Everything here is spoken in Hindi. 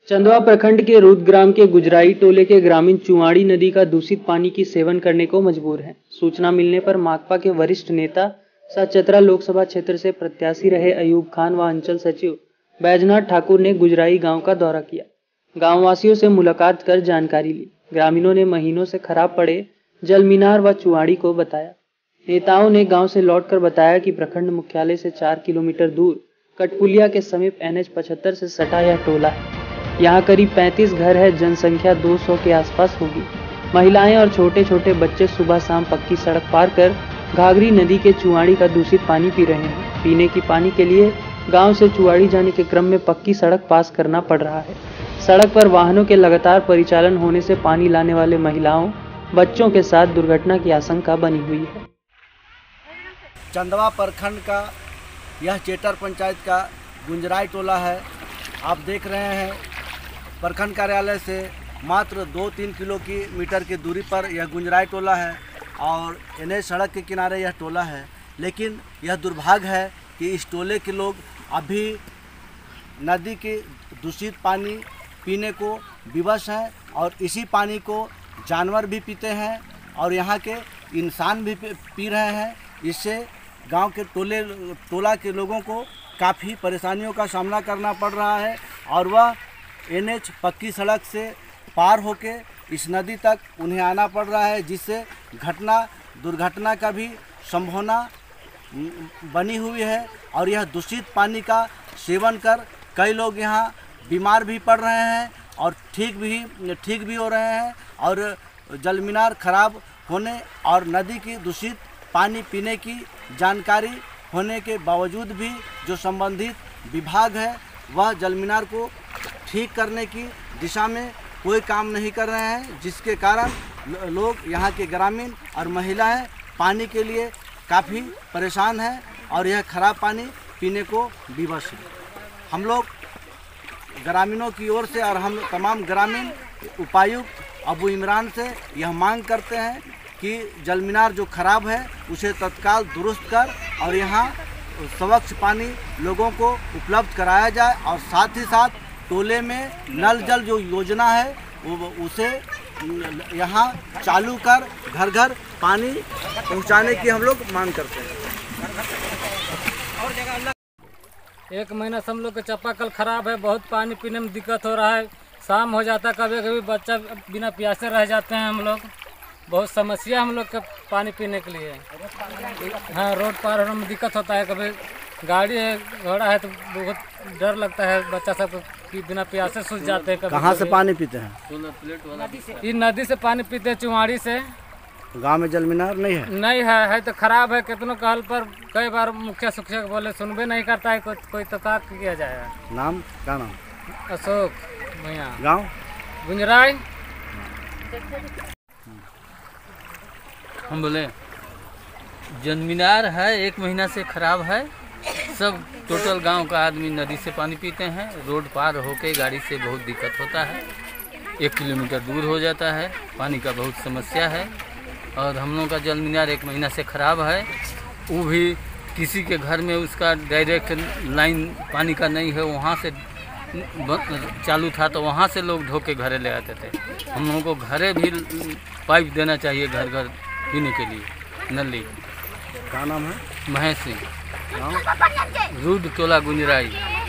चंदवा प्रखंड के रूद ग्राम के गुजराई टोले के ग्रामीण चुवाड़ी नदी का दूषित पानी की सेवन करने को मजबूर हैं। सूचना मिलने पर माकपा के वरिष्ठ नेता सह चतरा लोकसभा क्षेत्र से प्रत्याशी रहे अयूब खान व अंचल सचिव बैजनाथ ठाकुर ने गुजराई गांव का दौरा किया। गांव वासियों से मुलाकात कर जानकारी ली। ग्रामीणों ने महीनों से खराब पड़े जल मीनार व चुवाड़ी को बताया। नेताओं ने गांव से लौटकर बताया कि प्रखंड मुख्यालय से 4 किलोमीटर दूर कटपुलिया के समीप NH 75 से सटा यह टोला है। यहाँ करीब 35 घर है। जनसंख्या 200 के आसपास होगी। महिलाएं और छोटे छोटे बच्चे सुबह शाम पक्की सड़क पार कर घाघरी नदी के चुवाड़ी का दूषित पानी पी रहे हैं। पीने की पानी के लिए गांव से चुवाड़ी जाने के क्रम में पक्की सड़क पास करना पड़ रहा है। सड़क पर वाहनों के लगातार परिचालन होने से पानी लाने वाले महिलाओं बच्चों के साथ दुर्घटना की आशंका बनी हुई है। चंदवा प्रखंड का यह चेटर पंचायत का गुजराई टोला है। आप देख रहे हैं प्रखंड कार्यालय से मात्र 2-3 किलोमीटर की दूरी पर यह गुजराई टोला है और NH सड़क के किनारे यह टोला है। लेकिन यह दुर्भाग्य है कि इस टोले के लोग अभी नदी के दूषित पानी पीने को विवश हैं और इसी पानी को जानवर भी पीते हैं और यहाँ के इंसान भी पी रहे हैं। इससे गांव के टोला के लोगों को काफ़ी परेशानियों का सामना करना पड़ रहा है और वह NH पक्की सड़क से पार होके इस नदी तक उन्हें आना पड़ रहा है, जिससे दुर्घटना का भी संभावना बनी हुई है। और यह दूषित पानी का सेवन कर कई लोग यहाँ बीमार भी पड़ रहे हैं और ठीक भी हो रहे हैं और जल मीनार खराब होने और नदी की दूषित पानी पीने की जानकारी होने के बावजूद भी जो संबंधित विभाग है वह जल मीनार को ठीक करने की दिशा में कोई काम नहीं कर रहे हैं, जिसके कारण लोग यहाँ के ग्रामीण और महिलाएं पानी के लिए काफ़ी परेशान हैं और यह खराब पानी पीने को विवश है। हम लोग ग्रामीणों की ओर से और हम तमाम ग्रामीण उपायुक्त अबू इमरान से यह मांग करते हैं कि जल मीनार जो खराब है उसे तत्काल दुरुस्त कर और यहाँ स्वच्छ पानी लोगों को उपलब्ध कराया जाए और साथ ही साथ टोले में नल जल जो योजना है उसे यहाँ चालू कर घर घर पानी पहुँचाने की हम लोग मांग करते हैं। एक महीना से हम लोग का चापाकल खराब है, बहुत पानी पीने में दिक्कत हो रहा है। शाम हो जाता है, कभी कभी बच्चा बिना प्यासे रह जाते हैं। हम लोग बहुत समस्या हम लोग का पानी पीने के लिए। हाँ, रोड पार होने में दिक्कत होता है। कभी गाड़ी है घोड़ा है तो बहुत डर लगता है बच्चा सब कि बिना प्यासे सूझ जाते हैं। कहाँ से पानी पीते हैं? ये नदी से पानी पीते हैं, चुवाड़ी से। गांव में जल मीनार नहीं है? नहीं है तो खराब है। कितनों कहल पर कई बार मुखिया सुखिया बोले सुनबे नहीं करता है कोई तो क्या किया जाएगा। नाम क्या नाम? अशोक भैया। गाँव गुजराई। हम बोले जल मीनार है 1 महीना से खराब है। सब टोटल गांव का आदमी नदी से पानी पीते हैं। रोड पार होके गाड़ी से बहुत दिक्कत होता है। 1 किलोमीटर दूर हो जाता है। पानी का बहुत समस्या है और हम लोग का जल मीनार 1 महीना से खराब है। वो भी किसी के घर में उसका डायरेक्ट लाइन पानी का नहीं है, वहाँ से चालू था तो वहाँ से लोग ढोके घरे ले आते थे। हम लोगों को घरे भी पाइप देना चाहिए घर घर पीने के लिए नली। क्या नाम है? महेश सिंह, रूद टोला गुजराई।